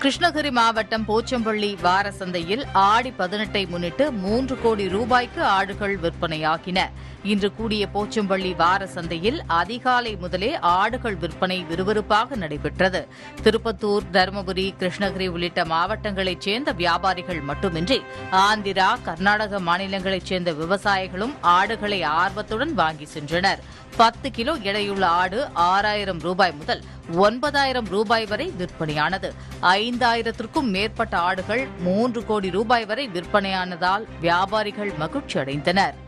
கிருஷ்ணகிரி மாவட்டம் போச்சம்பள்ளி வார சந்தையில் ஆடி 18ஐ முன்னிட்டு 3 கோடி ரூபாய்க்கு ஆடுகள் விற்பனையாகின. இன்று கூடிய போச்சம்பள்ளி வார சந்தையில் அதிகாலை முதலே ஆடுகள் விற்பனை விறுவிறுப்பாக நடைபெற்றது. திருப்பத்தூர், தருமபுரி, கிருஷ்ணகிரி உள்ளிட்ட மாவட்டங்களைச் சேர்ந்த வியாபாரிகள் மட்டுமின்றி ஆந்திரா, கர்நாடக மாநிலங்களைச் சேர்ந்த விவசாயிகளும் ஆடுகளை ஆர்வத்துடன் வாங்கி சென்றனர். 10 கிலோ எடையுள்ள ஆடு 6000 ரூபாய் முதல் 9000 ரூபாய் வரை விற்பனையானது. 5000த்திற்கும் மேற்பட்ட ஆடுகள் 3 கோடி ரூபாய் வரை விற்பனையானதால் வியாபாரிகள் மகிழ்ச்சி அடைந்தனர்.